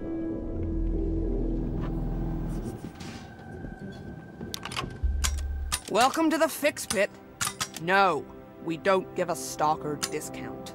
Welcome to the Fix Pit. No, we don't give a stalker discount.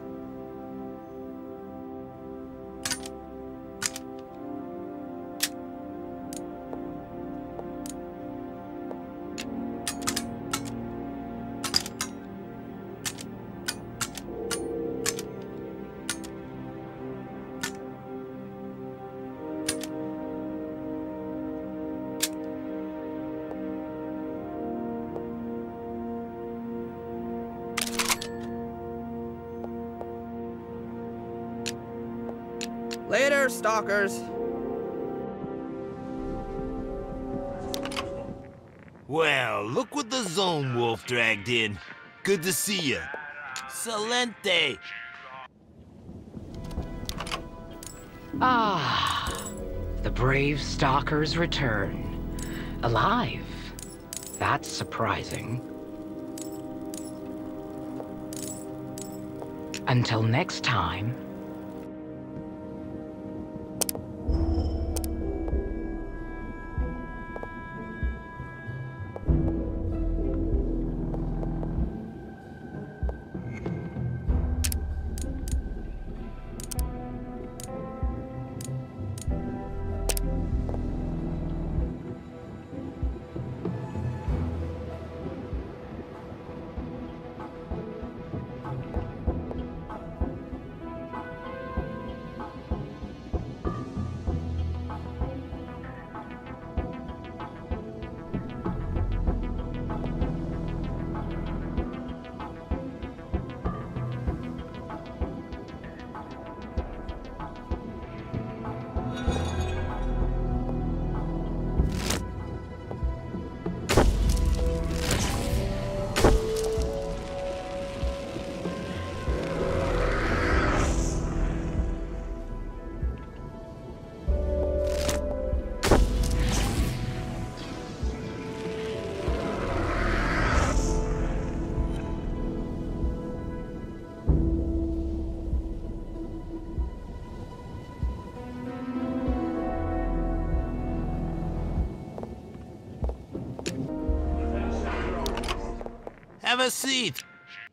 Later, stalkers. Well, look what the Zone Wolf dragged in. Good to see you. Salente. Ah, the brave stalkers return. Alive. That's surprising. Until next time. Have a seat.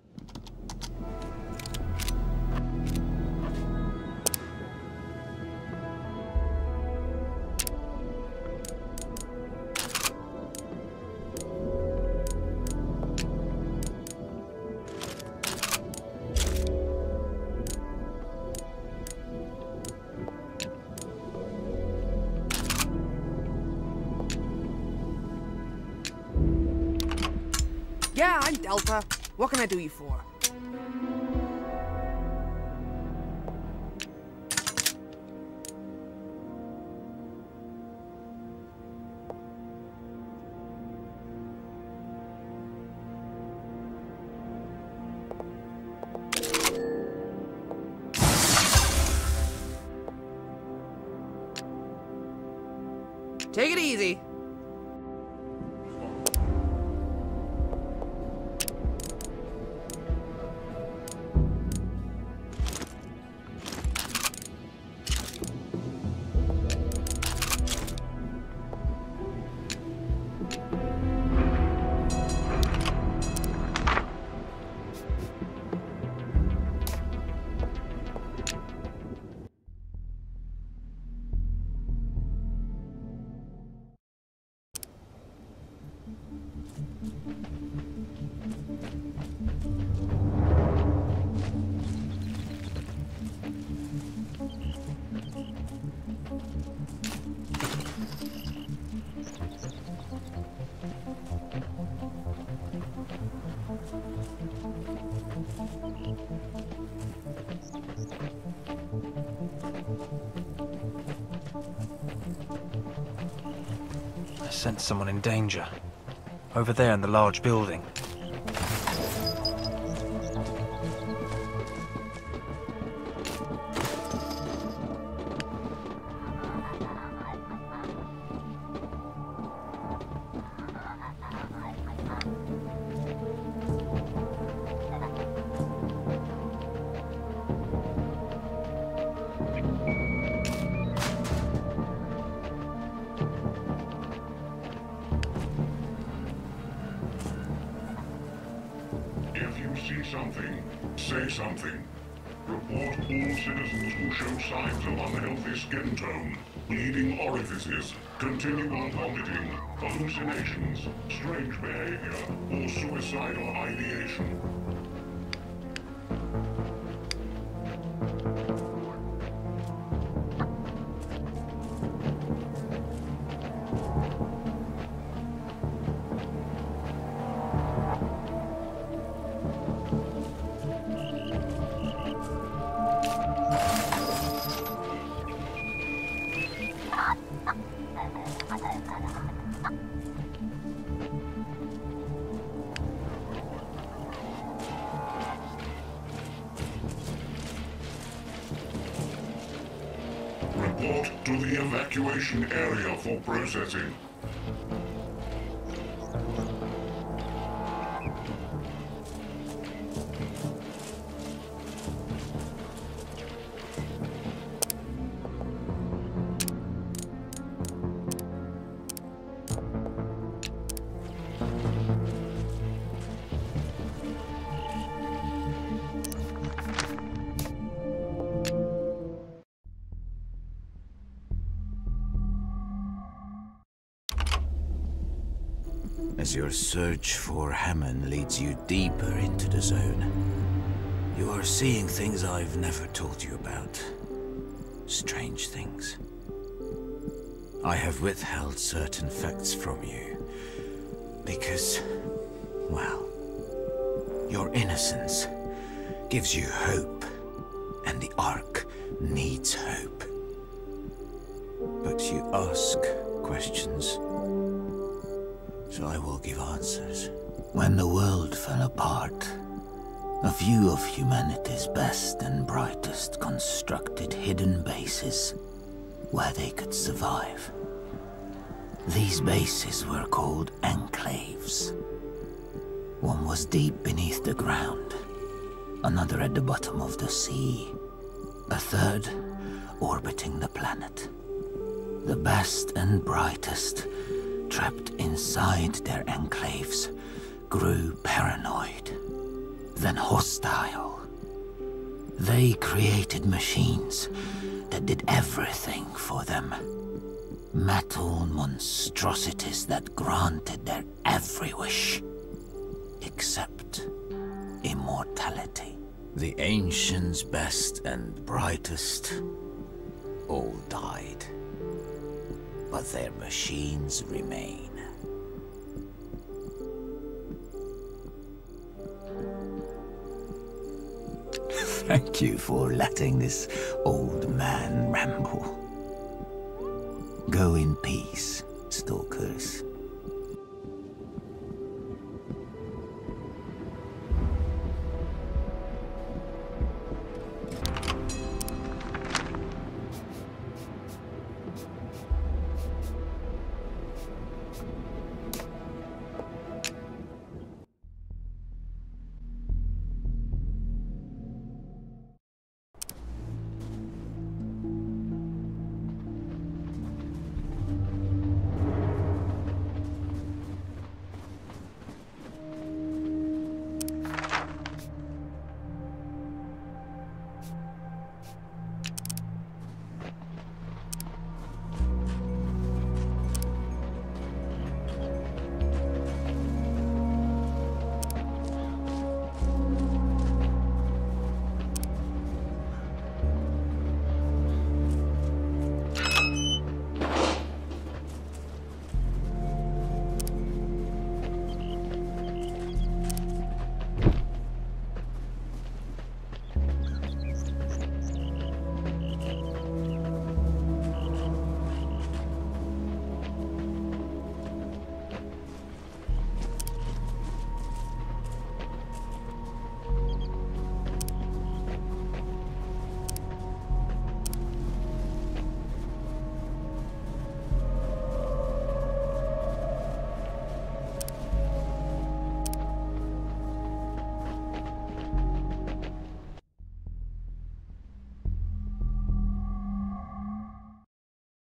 Yeah, I'm Delta. What can I do you for? Take it easy. I sense someone in danger. Over there in the large building. say something. Report all citizens who show signs of unhealthy skin tone, bleeding orifices, continual vomiting, hallucinations, strange behavior, or suicidal ideation. Report to the evacuation area for processing. As your search for HITMAN leads you deeper into the zone, you are seeing things I've never told you about. Strange things. I have withheld certain facts from you because, well, your innocence gives you hope, and the Ark needs hope. But you ask questions, so I will give answers. When the world fell apart, a few of humanity's best and brightest constructed hidden bases where they could survive. These bases were called enclaves. One was deep beneath the ground, another at the bottom of the sea, a third orbiting the planet. The best and brightest, trapped inside their enclaves, grew paranoid, then hostile. They created machines that did everything for them. Metal monstrosities that granted their every wish, except immortality. The Ancients' best and brightest all died, but their machines remain. Thank you for letting this old man ramble. Go in peace, stalkers.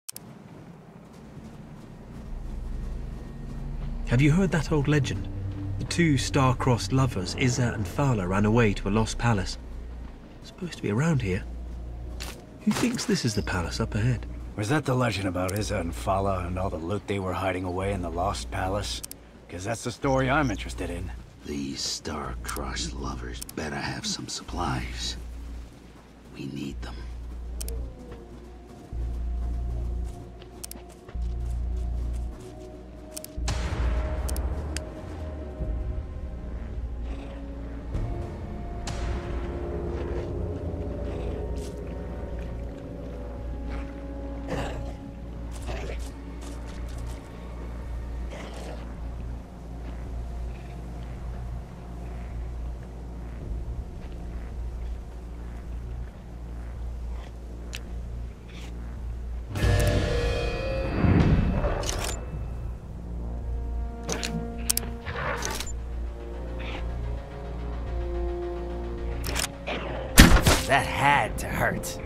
Have you heard that old legend? The two star-crossed lovers, Izza and Thala, ran away to a lost palace. Supposed to be around here. Who thinks this is the palace up ahead? Was that the legend about Izza and Thala and all the loot they were hiding away in the lost palace? Because that's the story I'm interested in. These star-crossed lovers better have some supplies. We need them. That had to hurt.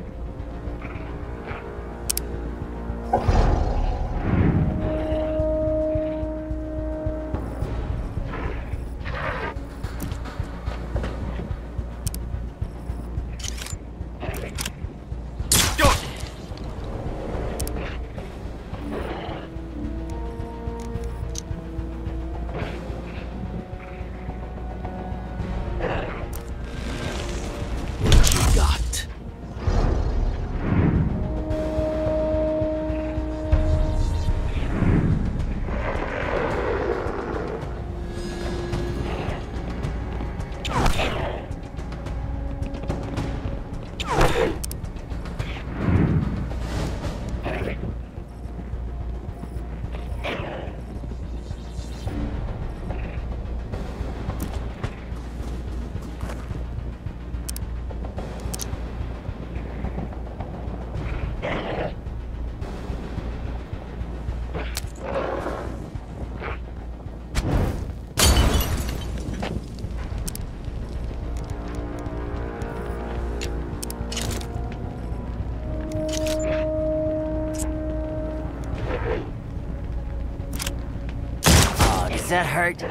Does that hurt?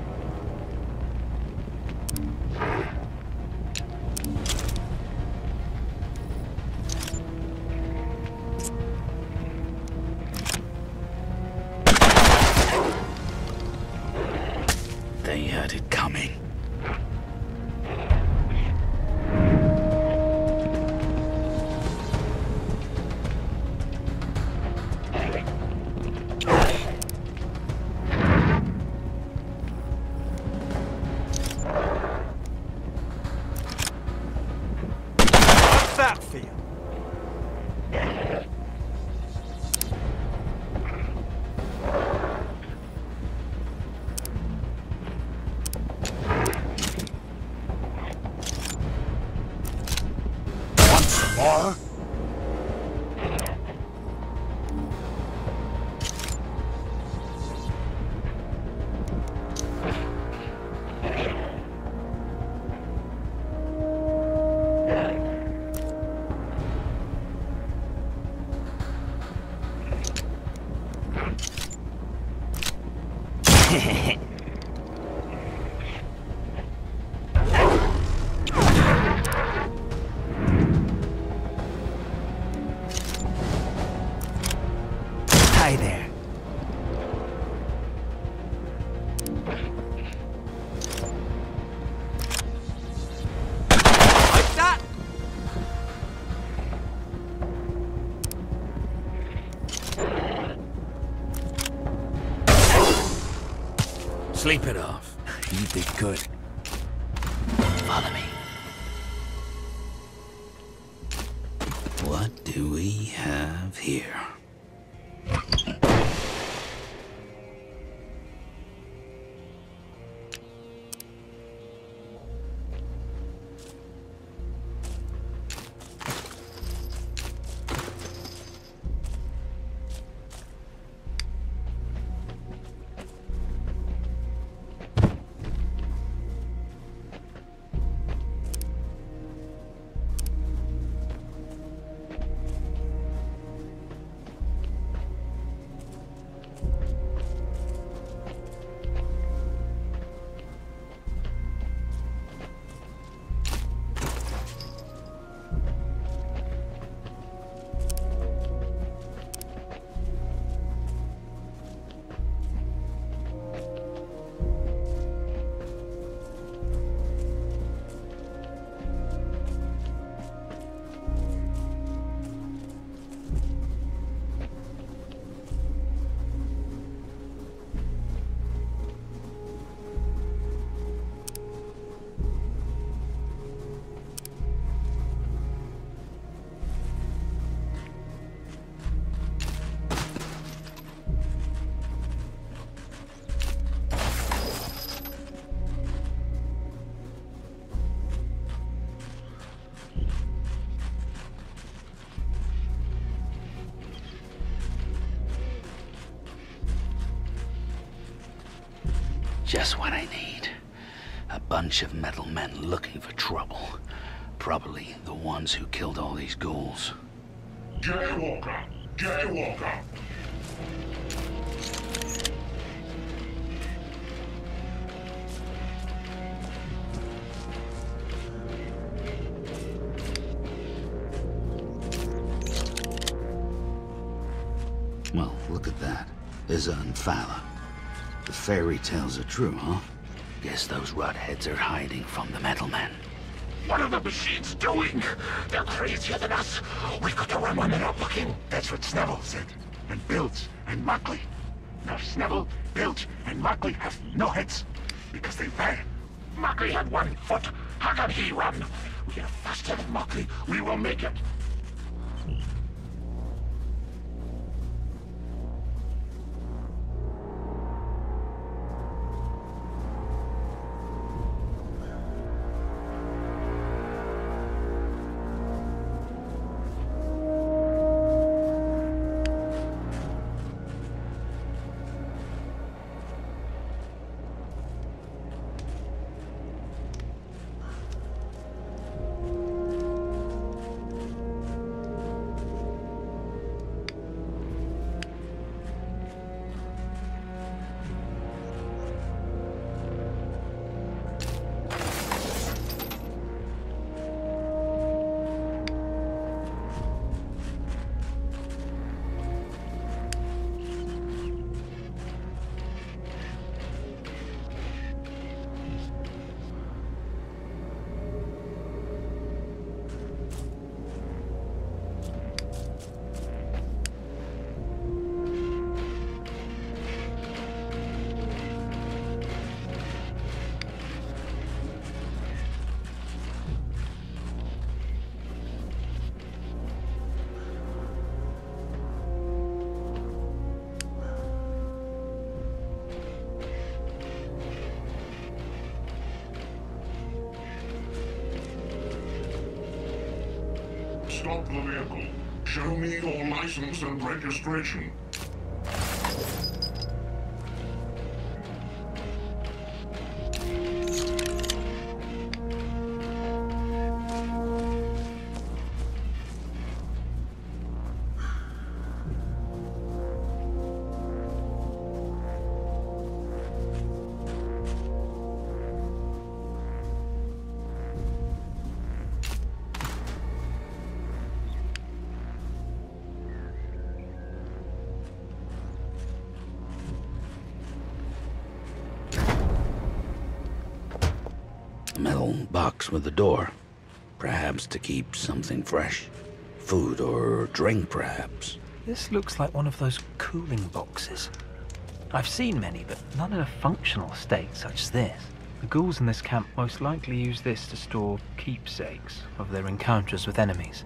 They had it coming. That feel? Want some more? Hi there. Like that! Sleep it off. You did good. Follow me. What do we have here? Just what I need. A bunch of metal men looking for trouble. Probably the ones who killed all these ghouls. Jaywalker! Jaywalker! Well, look at that. Izza and Fala. The fairy tales are true, huh? Guess those rudheads are hiding from the metal men. What are the machines doing? They're crazier than us. We've got to run when they're not looking. That's what Sneville said. And Bilge and Mockley. Now Sneville, Bilge, and Mockley have no heads. Because they ran. Mockley had 1 foot. How can he run? We are faster than Mockley. We will make it. Stop the vehicle. Show me your license and registration. Metal box with a door. Perhaps to keep something fresh. Food or drink, perhaps. This looks like one of those cooling boxes. I've seen many, but none in a functional state such as this. The ghouls in this camp most likely use this to store keepsakes of their encounters with enemies.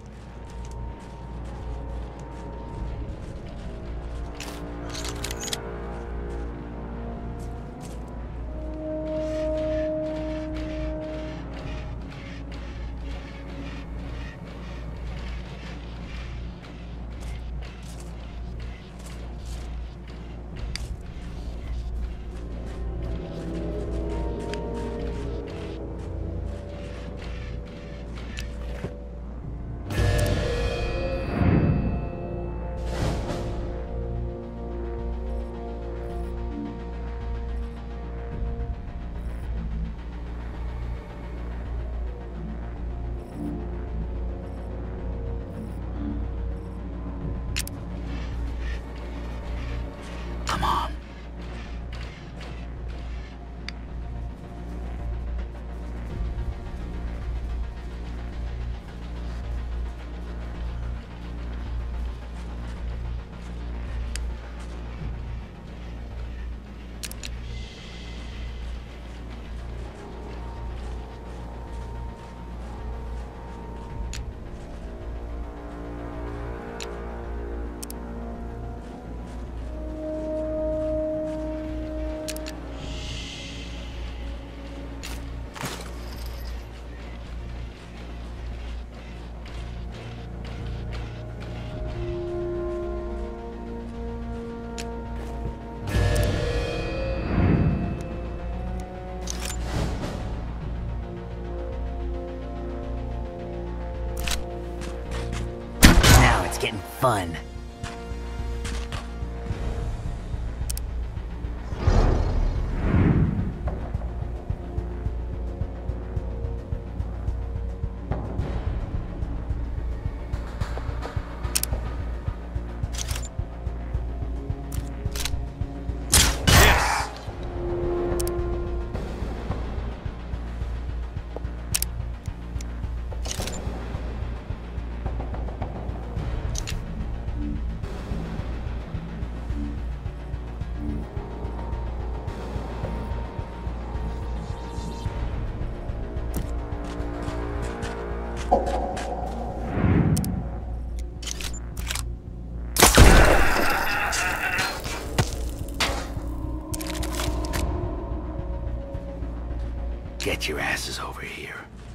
it's getting fun. Get your asses over here.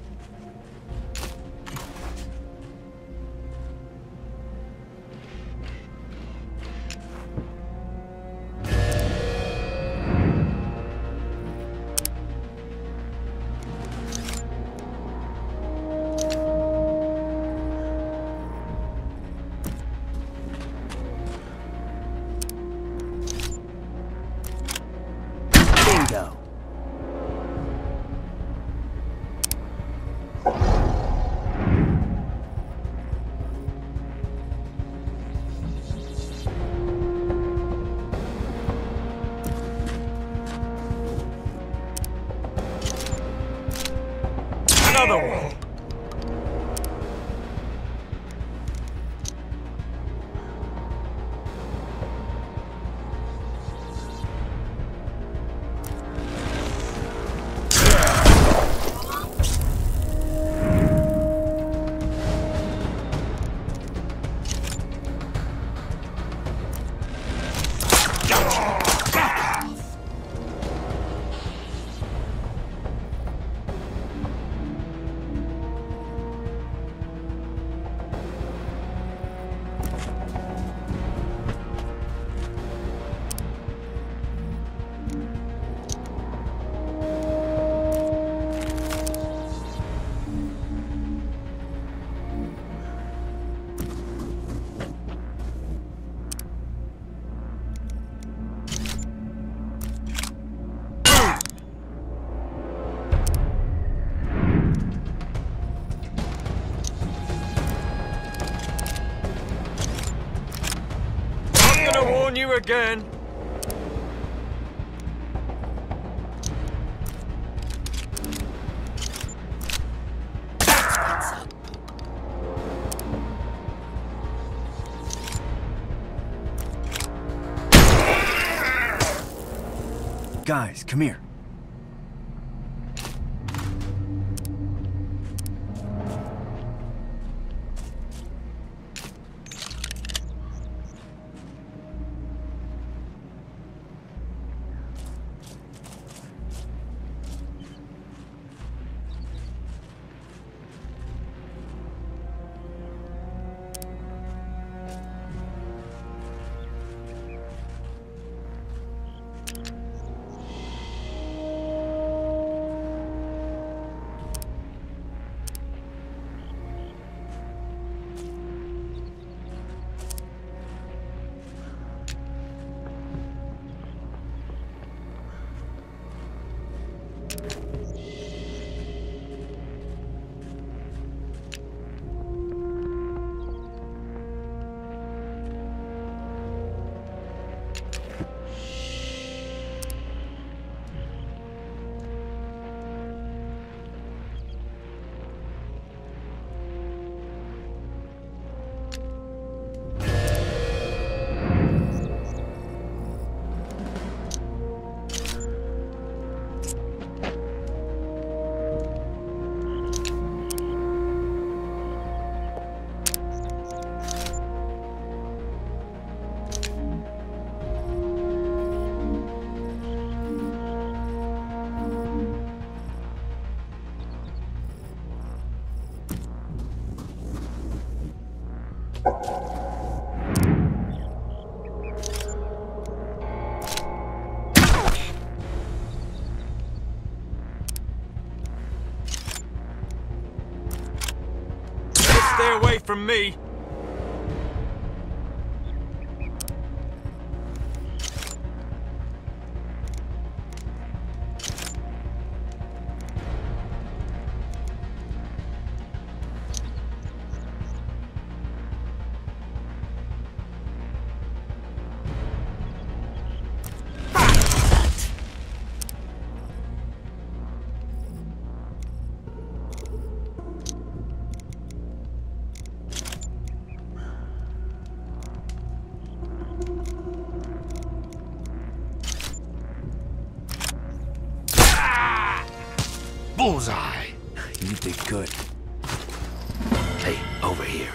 Bingo. Another one! You again. Guys, come here. Stay away from me. Bullseye. You did good. Hey, over here.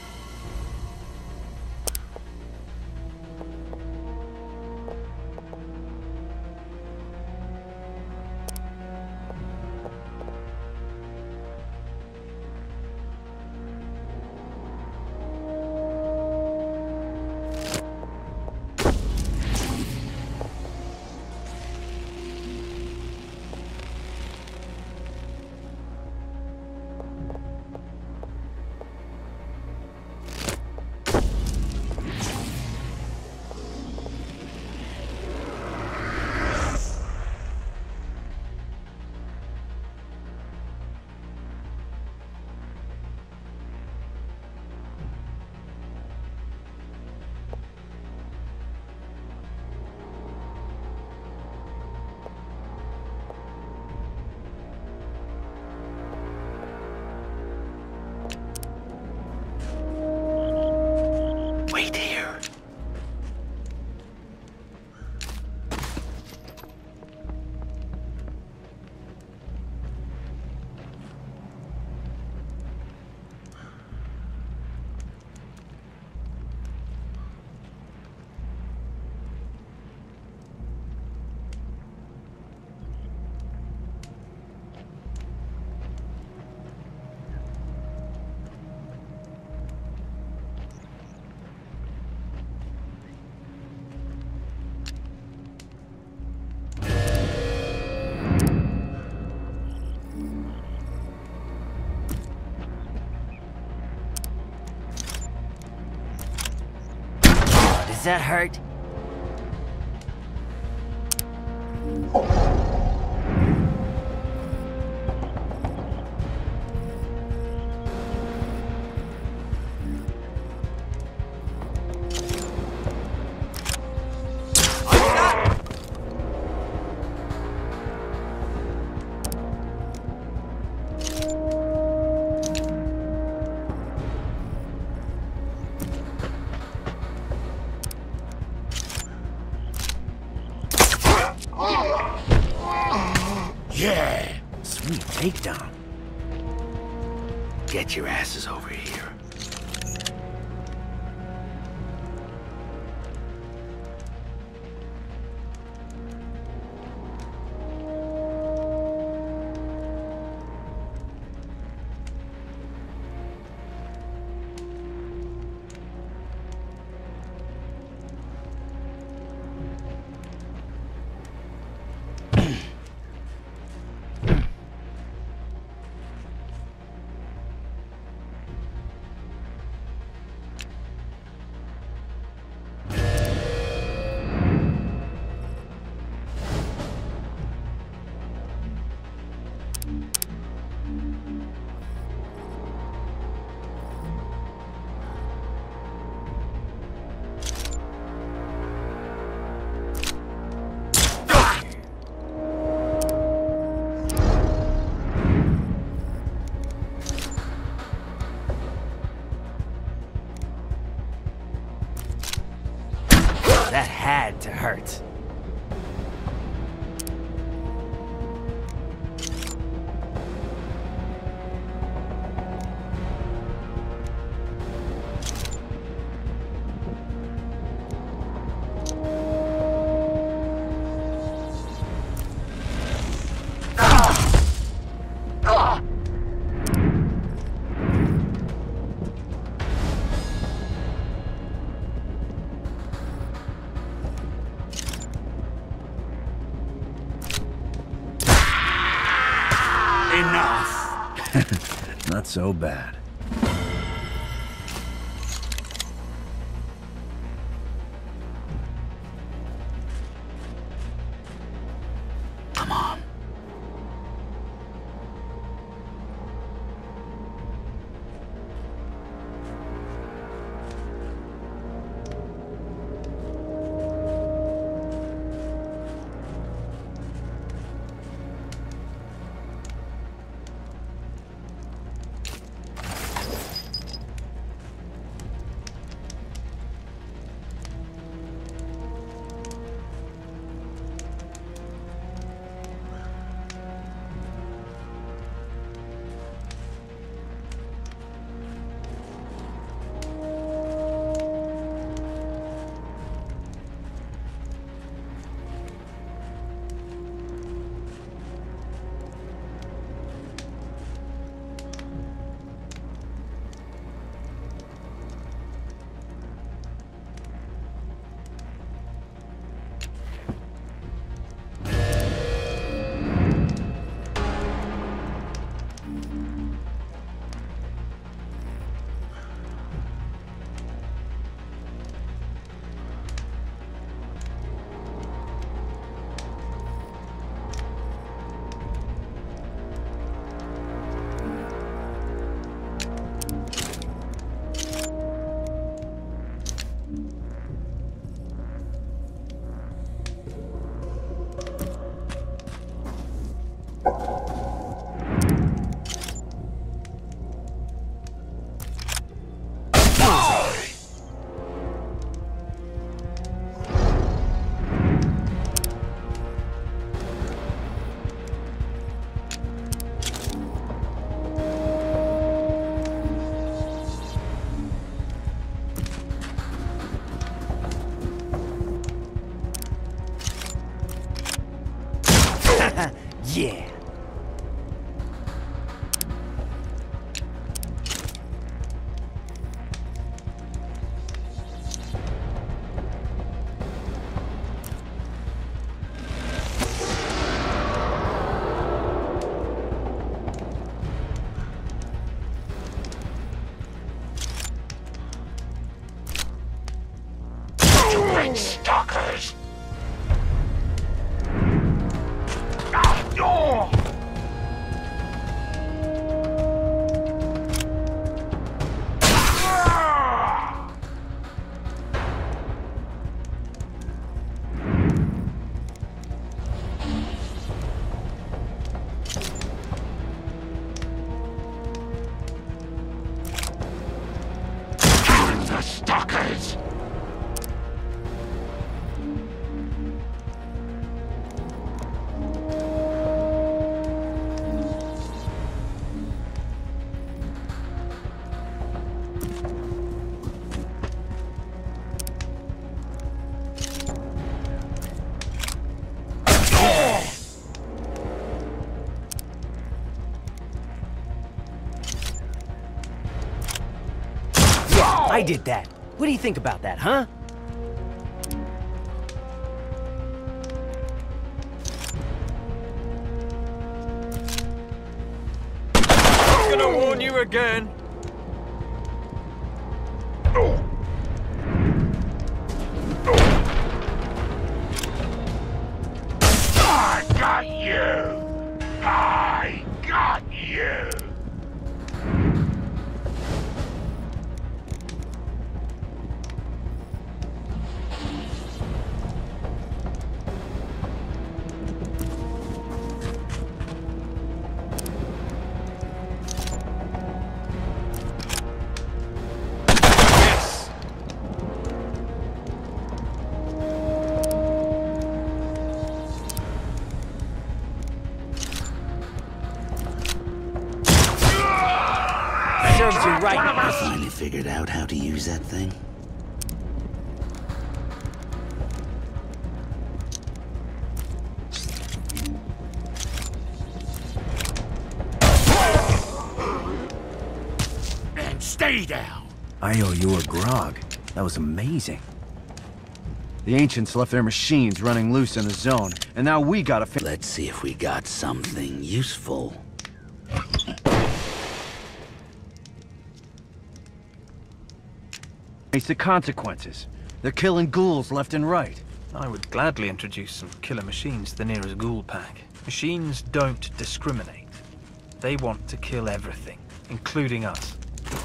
Wait here. Does that hurt? Yeah! Sweet takedown. Get your asses over here. That had to hurt. Enough! Not so bad. Come on. stalkers! Ah, the stalkers! I did that. What do you think about that, huh? I'm gonna warn you again. I got you! I got you! Serves you right. I finally figured out how to use that thing. And stay down! I owe you a grog. That was amazing. The ancients left their machines running loose in the zone, and now we gotta Let's see if we got something useful. face the consequences. They're killing ghouls left and right. I would gladly introduce some killer machines to the nearest ghoul pack. Machines don't discriminate. They want to kill everything, including us.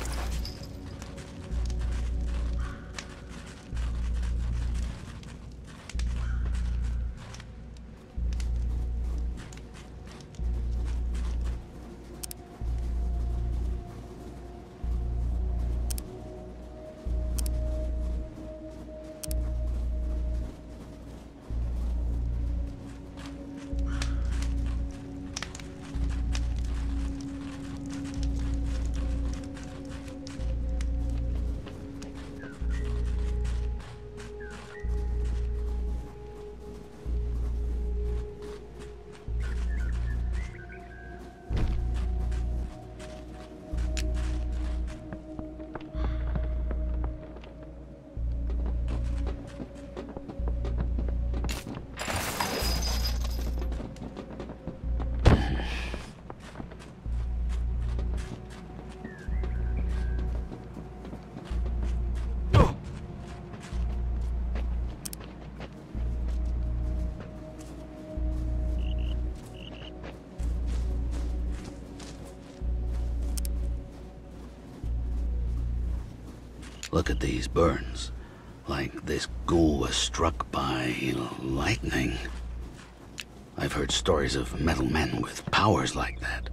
Look at these burns. Like this ghoul was struck by lightning. I've heard stories of metal men with powers like that.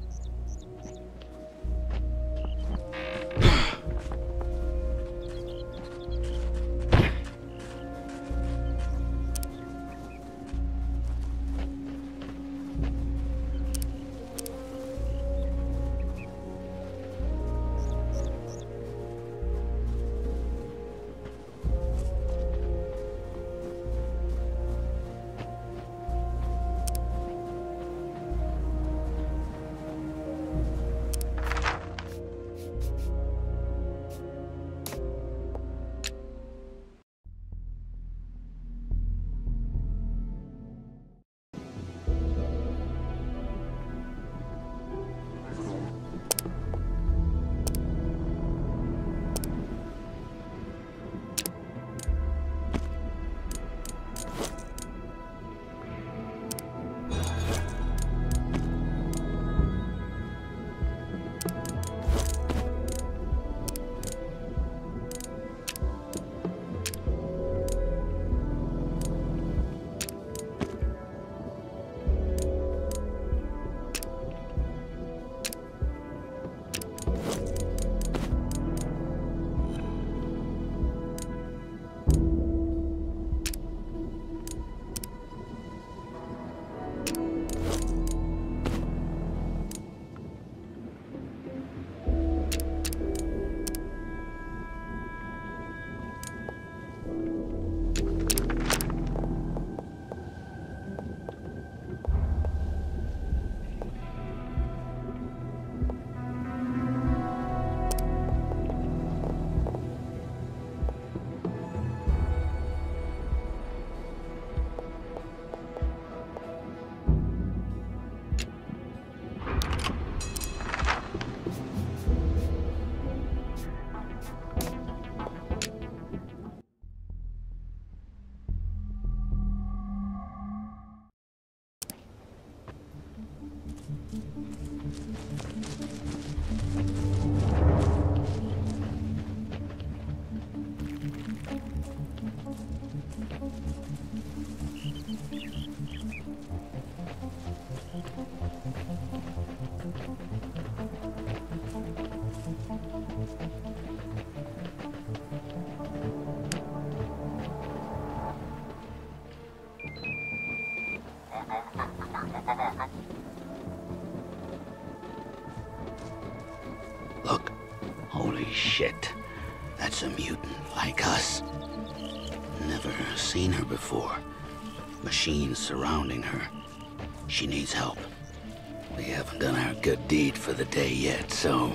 shit. That's a mutant like us. Never seen her before. Machines surrounding her. She needs help. We haven't done our good deed for the day yet, so...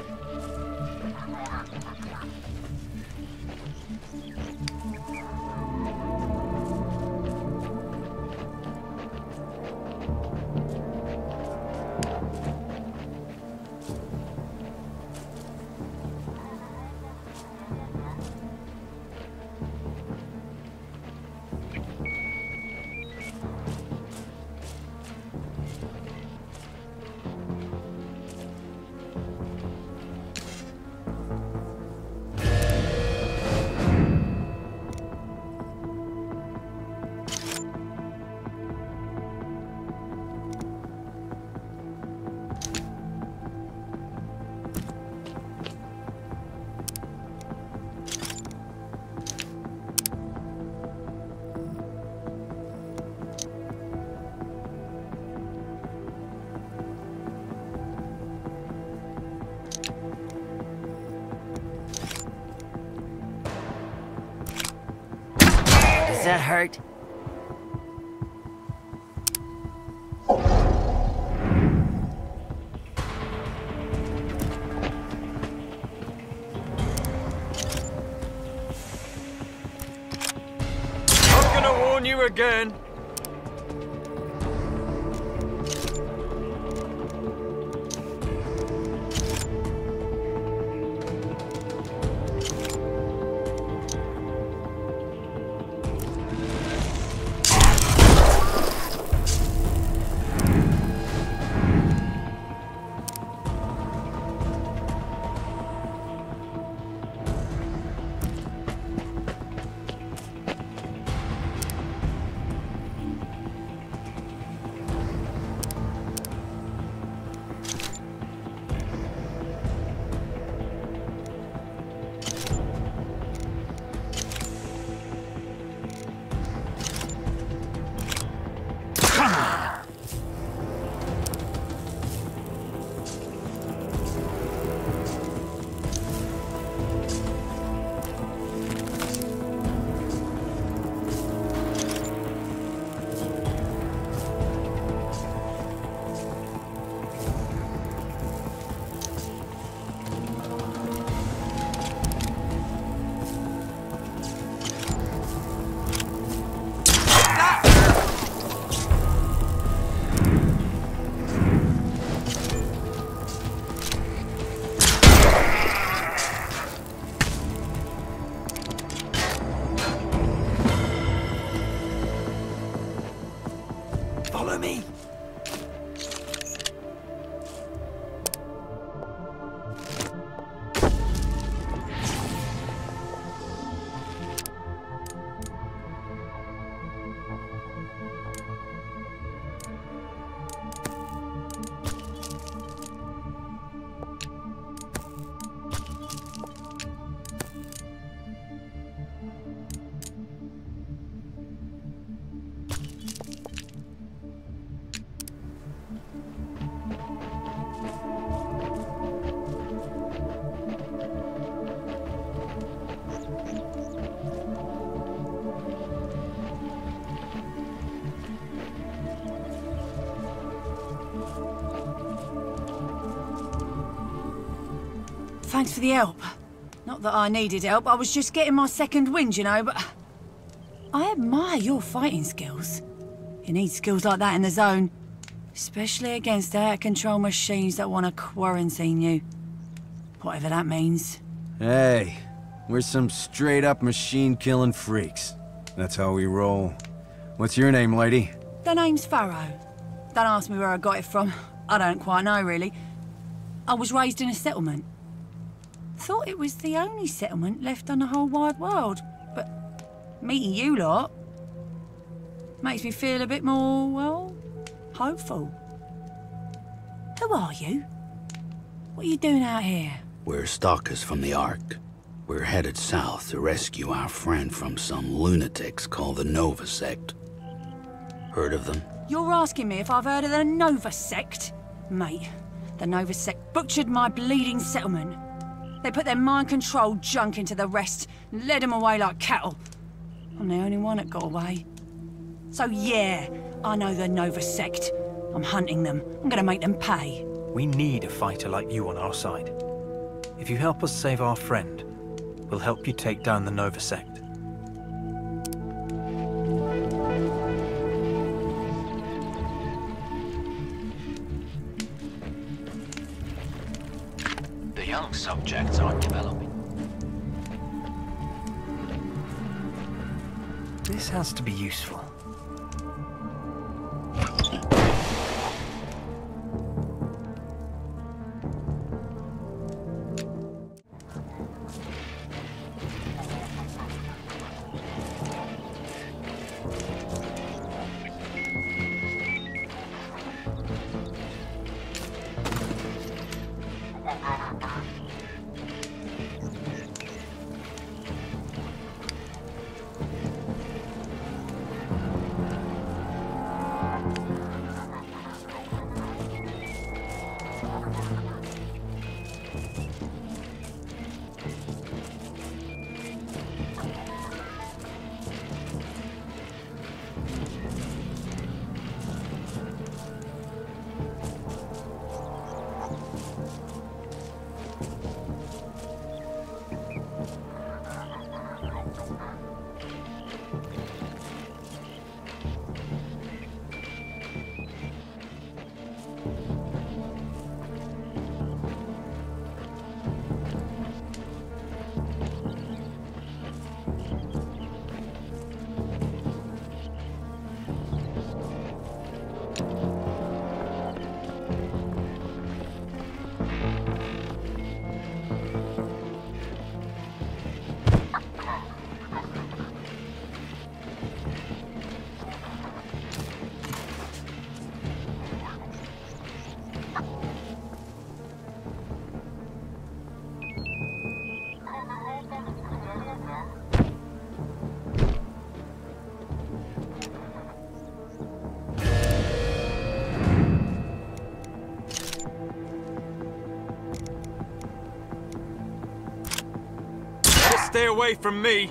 Does that hurt? I'm gonna warn you again. Follow me. Thanks for the help. Not that I needed help, I was just getting my second wind, you know, but... I admire your fighting skills. You need skills like that in the zone. Especially against out-of-control machines that want to quarantine you. Whatever that means. Hey, we're some straight-up machine-killing freaks. That's how we roll. What's your name, lady? The name's Farrow. Don't ask me where I got it from. I don't quite know, really. I was raised in a settlement. Thought it was the only settlement left on the whole wide world, but meeting you lot makes me feel a bit more, well, hopeful. Who are you? What are you doing out here? We're stalkers from the Ark. We're headed south to rescue our friend from some lunatics called the Nova Sect. Heard of them? You're asking me if I've heard of the Nova Sect? Mate, the Nova Sect butchered my bleeding settlement. They put their mind-controlled junk into the rest and led them away like cattle. I'm the only one that got away. So yeah, I know the Nova sect. I'm hunting them. I'm gonna make them pay. We need a fighter like you on our side. If you help us save our friend, we'll help you take down the Nova sect. The young subjects aren't developing. This has to be useful. Stay away from me!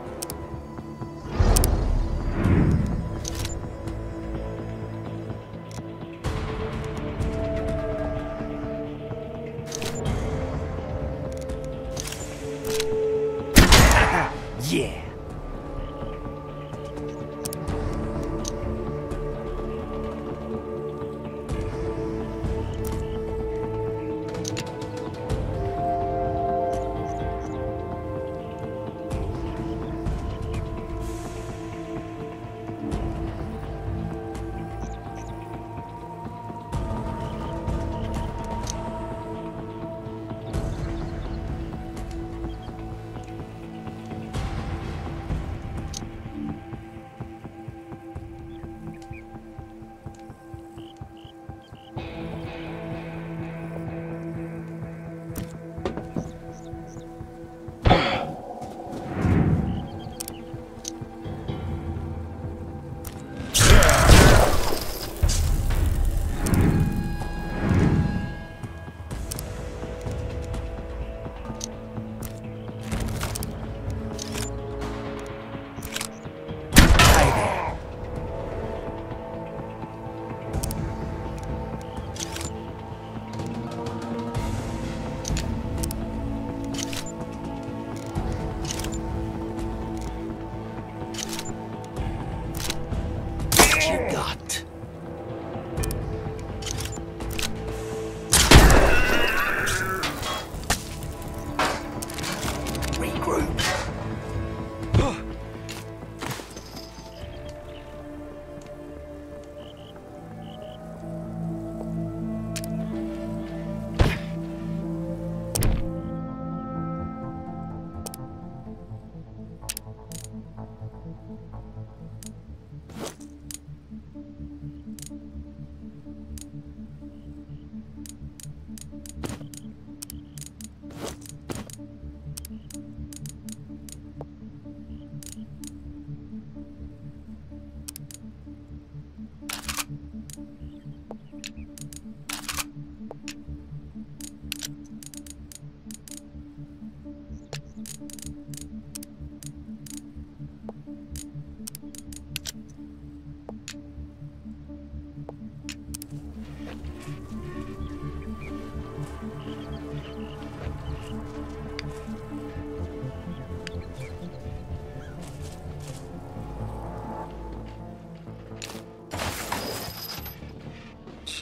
Yeah!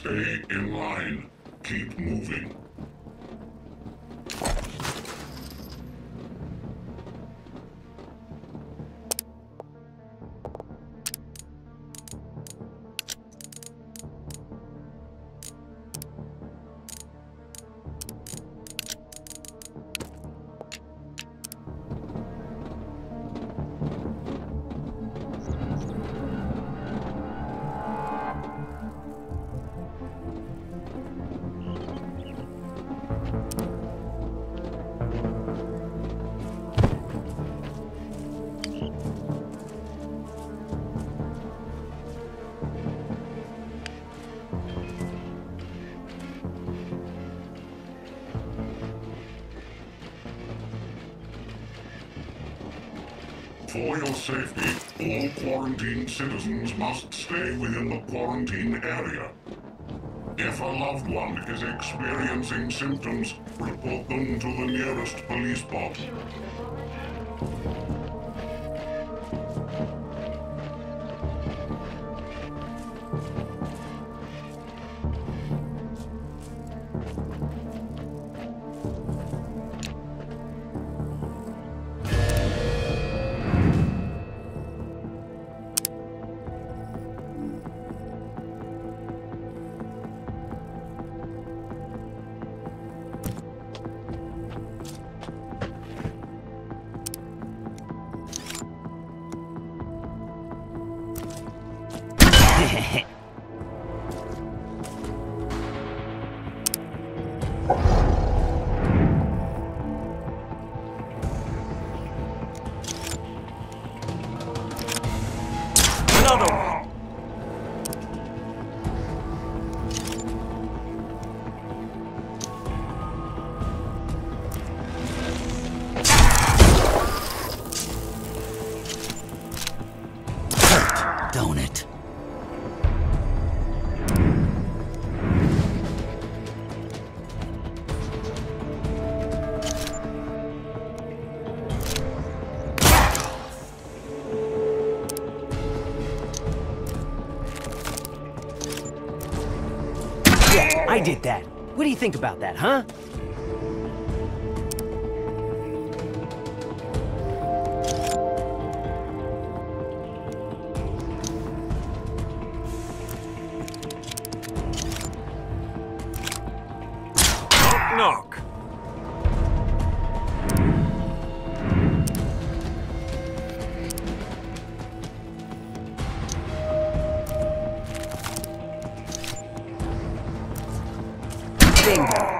Stay in line. Keep moving. For your safety, all quarantined citizens must stay within the quarantine area. If a loved one is experiencing symptoms, report them to the nearest police box. Don't it? Yeah, I did that. What do you think about that, huh? Knock. Bingo.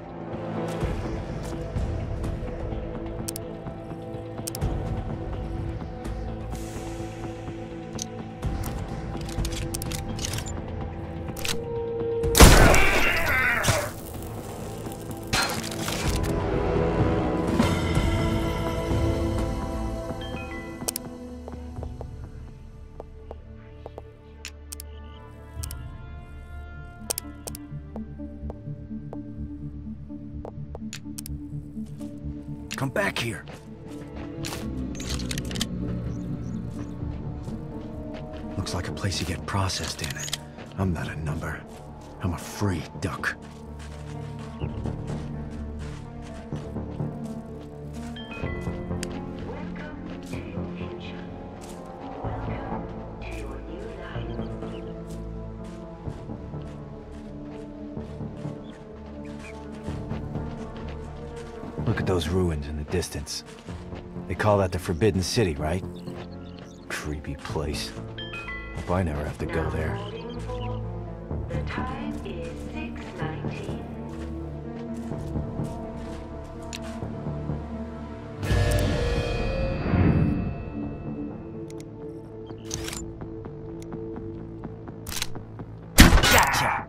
Come back here. Looks like a place you get processed in. I'm not a number. I'm a free duck. Look at those ruins in the distance. They call that the Forbidden City, right? Creepy place. Hope I never have to go there. The time is 6:19. Gotcha.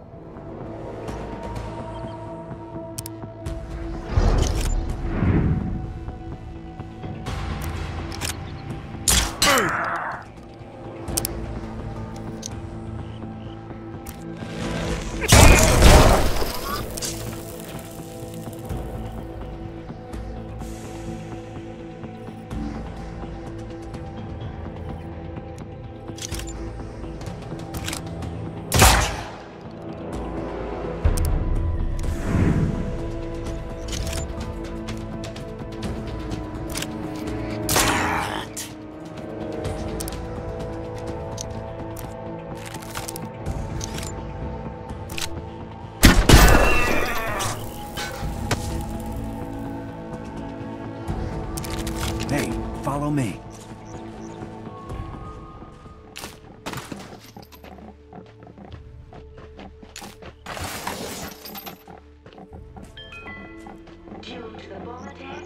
Follow me. Due to the bomb attack,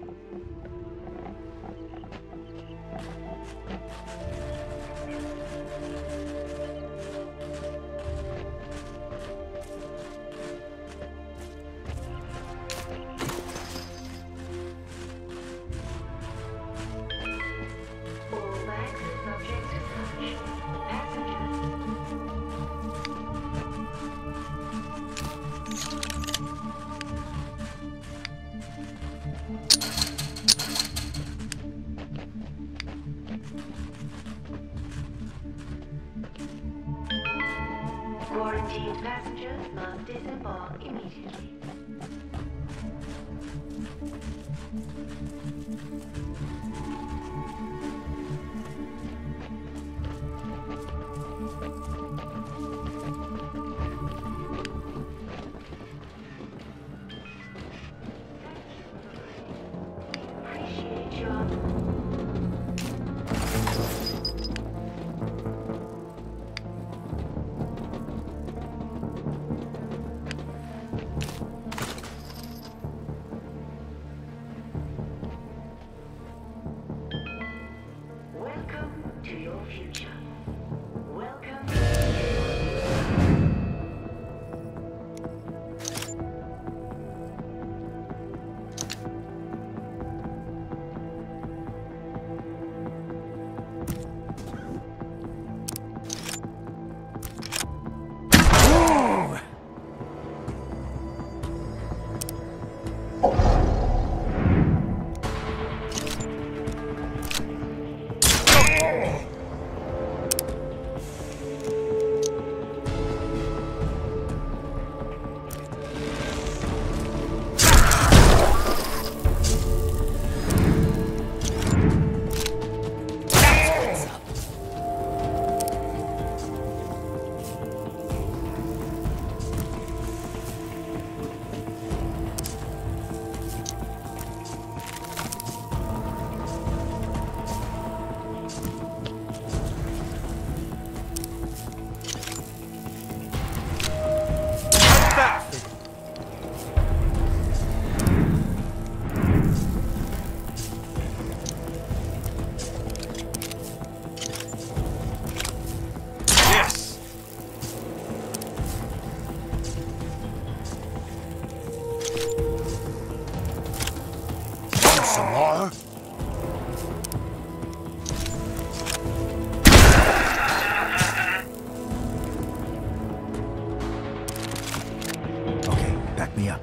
all bags are subject to search. Passengers. Quarantined passengers must disembark immediately. Appreciate your welcome to your future. Welcome to Okay, back me up.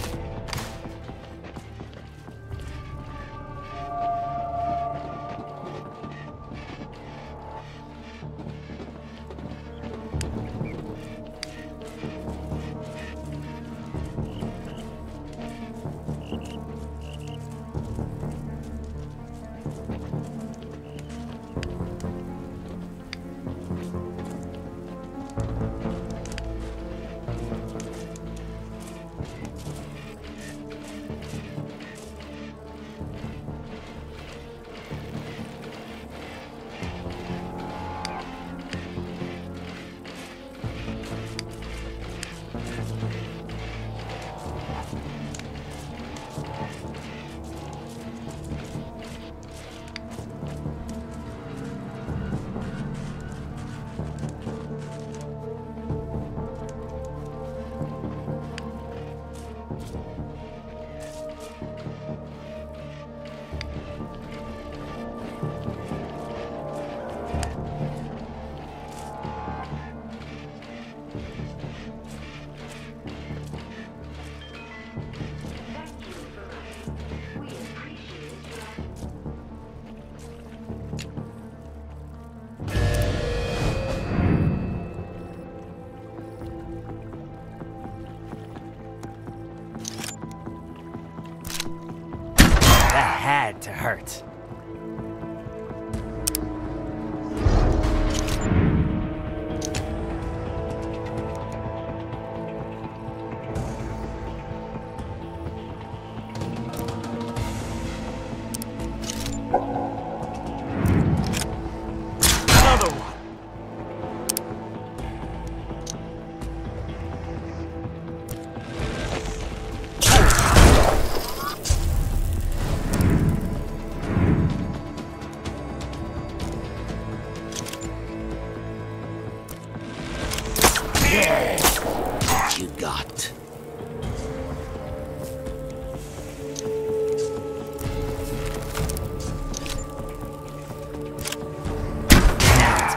That had to hurt.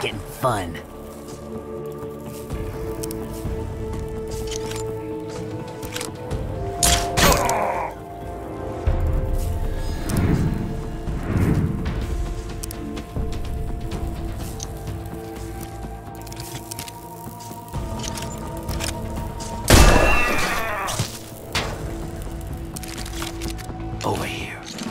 getting fun. Over here.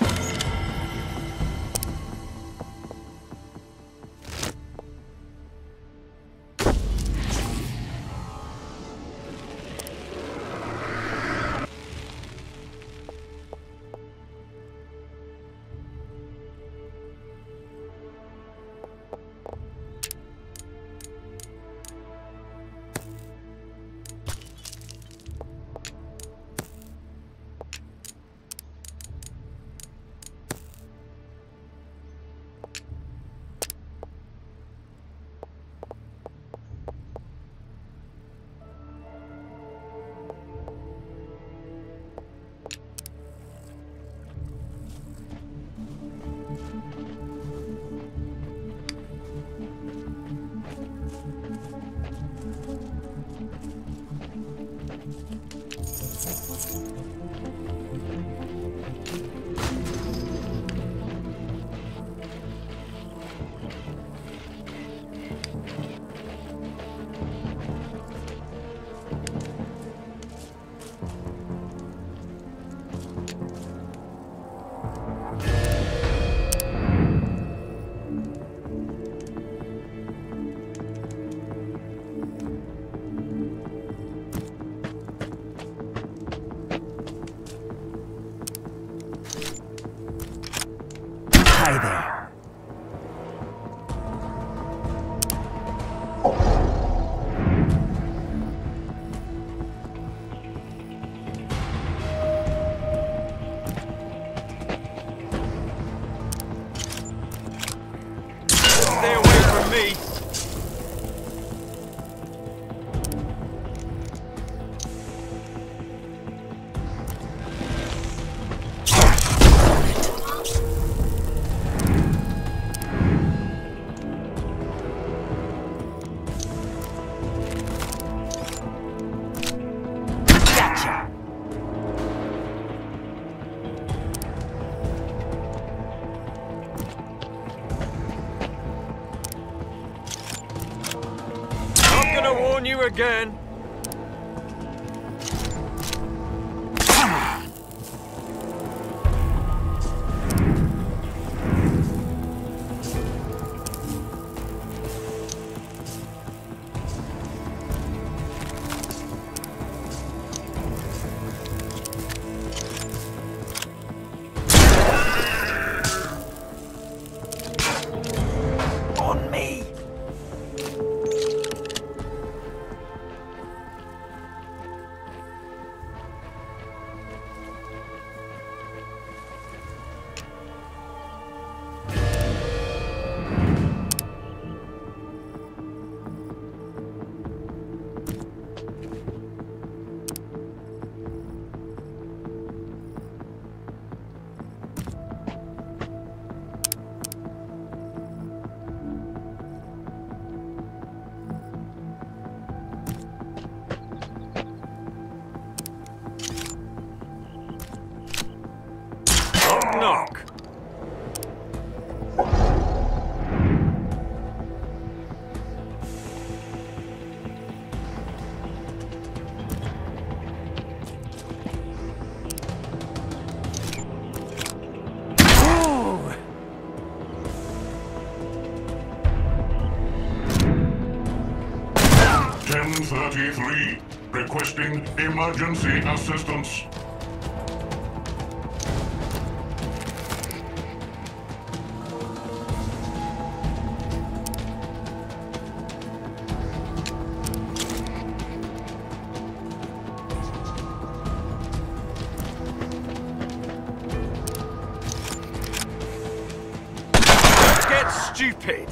Hi there. Stay away from me. Gotcha. I'm gonna warn you again. On me. Knock, knock. Ooh. 1033, requesting emergency assistance. Don't get stupid.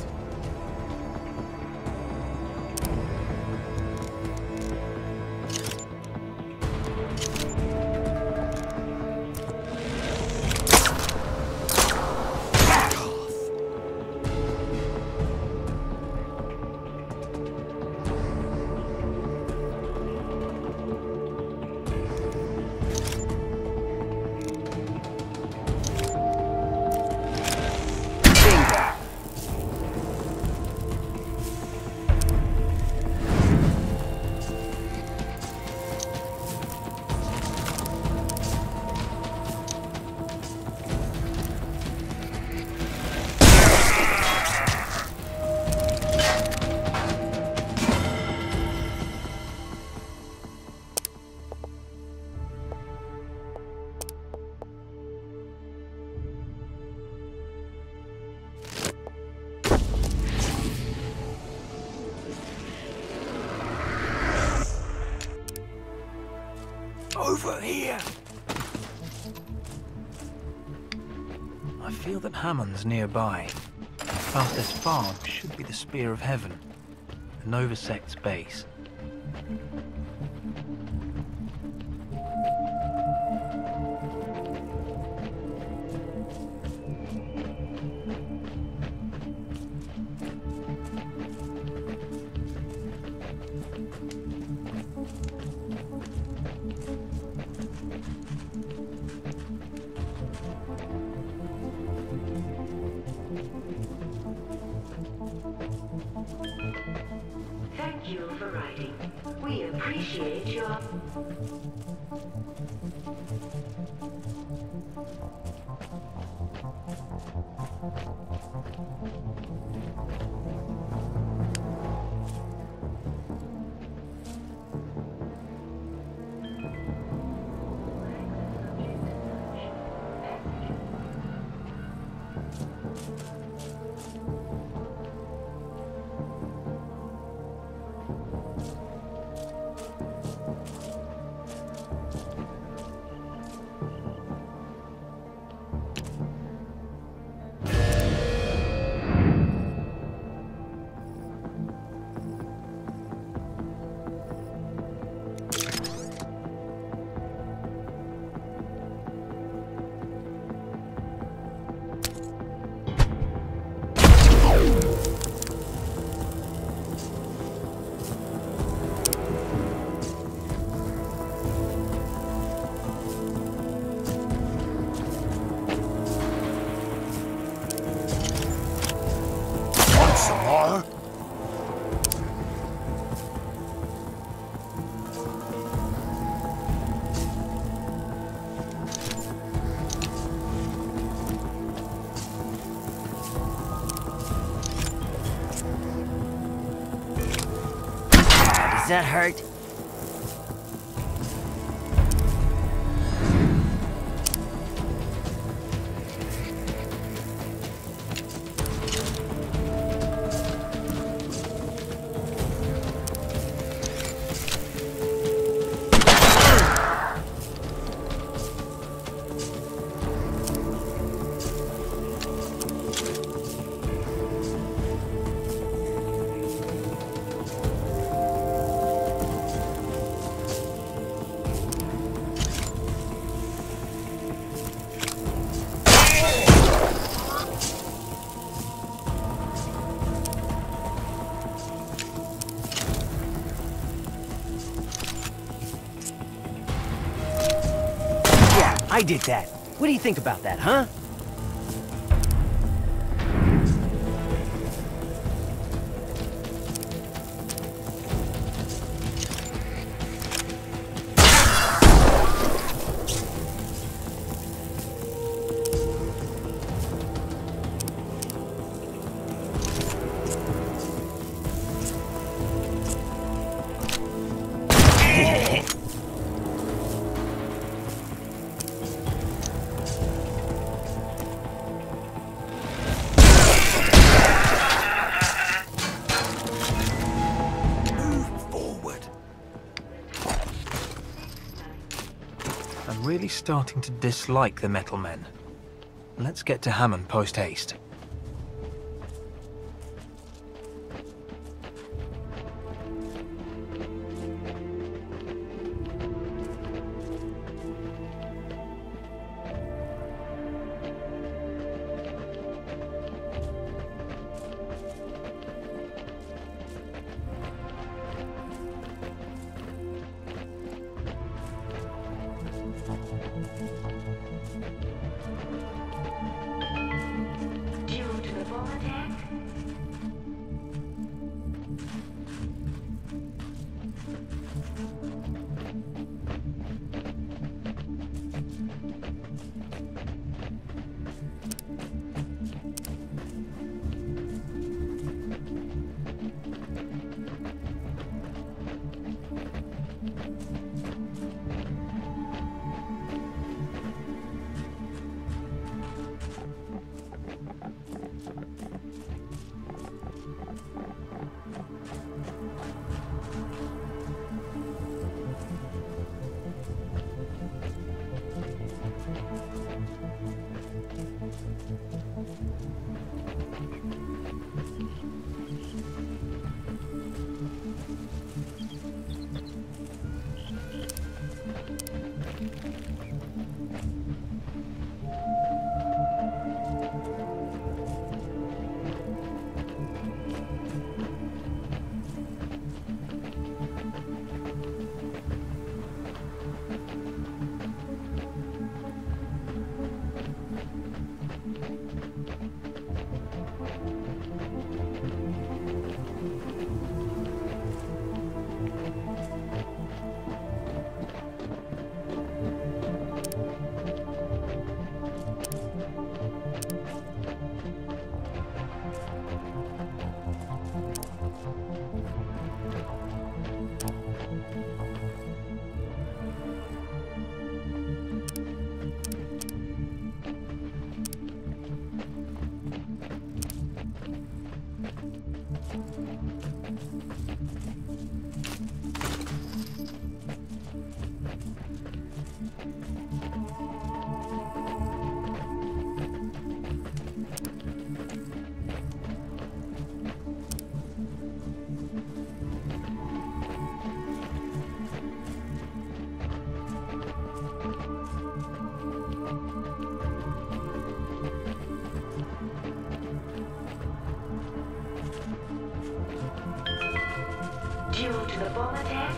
over here! I feel that Hammond's nearby. Past this farm should be the Spear of Heaven, the Nova Sect's base. Thank you for writing. We appreciate your... Does that hurt? I did that. What do you think about that, huh? I'm really starting to dislike the metal men. Let's get to Hammond post-haste. the bomb attack?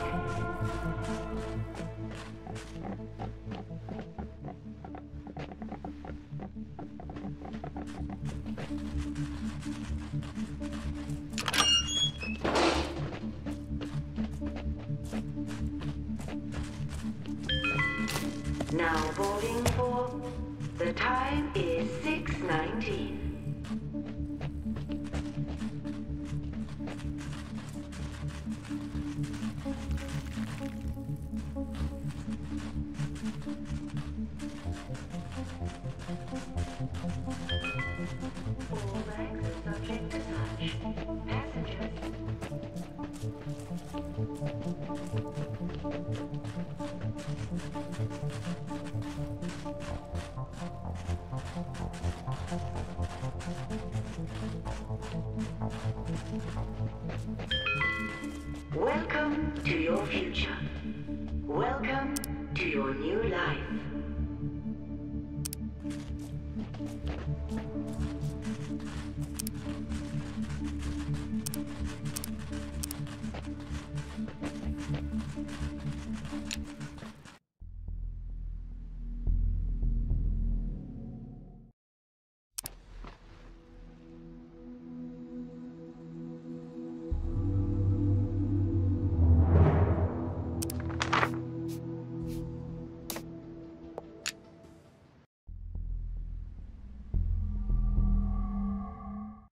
Now boarding for... The time is 6:19. All bags are subject to touch. Passengers. Welcome to your future.